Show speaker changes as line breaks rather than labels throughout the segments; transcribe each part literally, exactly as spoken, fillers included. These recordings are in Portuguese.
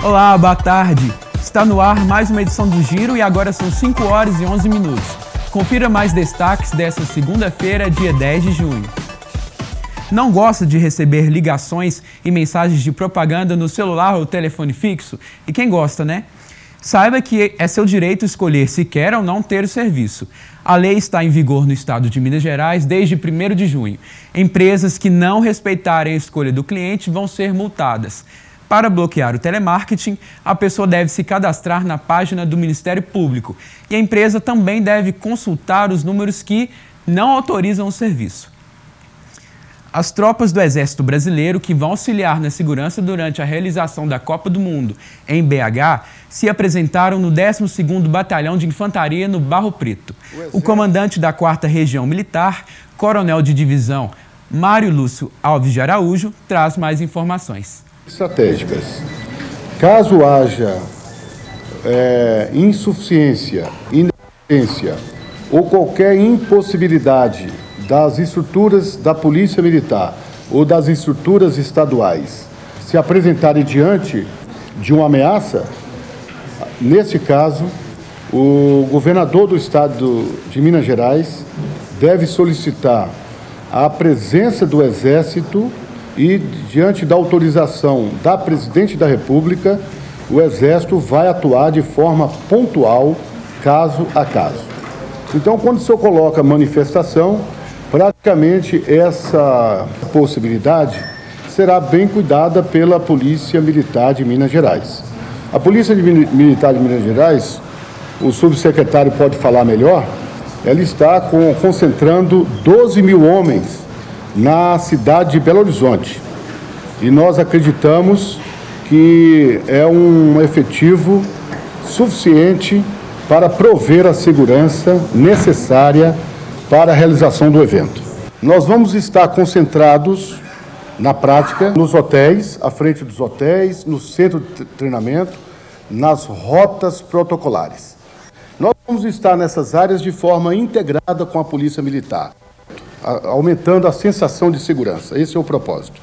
Olá, boa tarde. Está no ar mais uma edição do Giro e agora são cinco horas e onze minutos. Confira mais destaques dessa segunda-feira, dia dez de junho. Não gosta de receber ligações e mensagens de propaganda no celular ou telefone fixo? E quem gosta, né? Saiba que é seu direito escolher se quer ou não ter o serviço. A lei está em vigor no estado de Minas Gerais desde primeiro de junho. Empresas que não respeitarem a escolha do cliente vão ser multadas. Para bloquear o telemarketing, a pessoa deve se cadastrar na página do Ministério Público e a empresa também deve consultar os números que não autorizam o serviço. As tropas do Exército Brasileiro, que vão auxiliar na segurança durante a realização da Copa do Mundo em B H, se apresentaram no décimo segundo Batalhão de Infantaria no Barro Preto. O comandante da quarta Região Militar, coronel de divisão Mário Lúcio Alves de Araújo, traz mais informações.
Estratégicas. Caso haja é, insuficiência, inexistência ou qualquer impossibilidade das estruturas da Polícia Militar ou das estruturas estaduais se apresentarem diante de uma ameaça, nesse caso, o governador do estado de Minas Gerais deve solicitar a presença do Exército e, diante da autorização da Presidente da República, o Exército vai atuar de forma pontual, caso a caso. Então, quando o senhor coloca manifestação, praticamente essa possibilidade será bem cuidada pela Polícia Militar de Minas Gerais. A Polícia Militar de Minas Gerais, o subsecretário pode falar melhor, ela está com, concentrando doze mil homens na cidade de Belo Horizonte. E nós acreditamos que é um efetivo suficiente para prover a segurança necessária para a realização do evento. Nós vamos estar concentrados, na prática, nos hotéis, à frente dos hotéis, no centro de treinamento, nas rotas protocolares. Nós vamos estar nessas áreas de forma integrada com a Polícia Militar, aumentando a sensação de segurança. Esse é o propósito.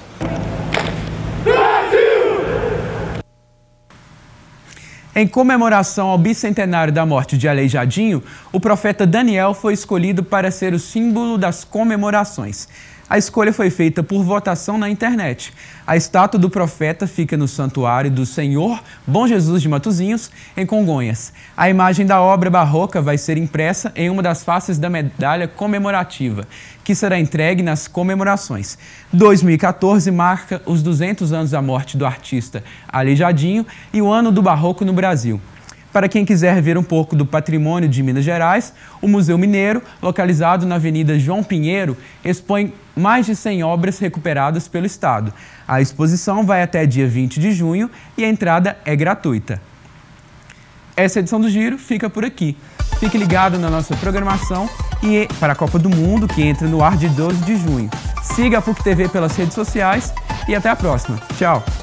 Em comemoração ao bicentenário da morte de Aleijadinho, o profeta Daniel foi escolhido para ser o símbolo das comemorações. A escolha foi feita por votação na internet. A estátua do profeta fica no Santuário do Senhor Bom Jesus de Matozinhos, em Congonhas. A imagem da obra barroca vai ser impressa em uma das faces da medalha comemorativa, que será entregue nas comemorações. dois mil e quatorze marca os duzentos anos da morte do artista Aleijadinho e o ano do barroco no Brasil. Para quem quiser ver um pouco do patrimônio de Minas Gerais, o Museu Mineiro, localizado na Avenida João Pinheiro, expõe mais de cem obras recuperadas pelo Estado. A exposição vai até dia vinte de junho e a entrada é gratuita. Essa edição do Giro fica por aqui. Fique ligado na nossa programação e para a Copa do Mundo, que entra no ar de doze de junho. Siga a PUC T V pelas redes sociais e até a próxima. Tchau!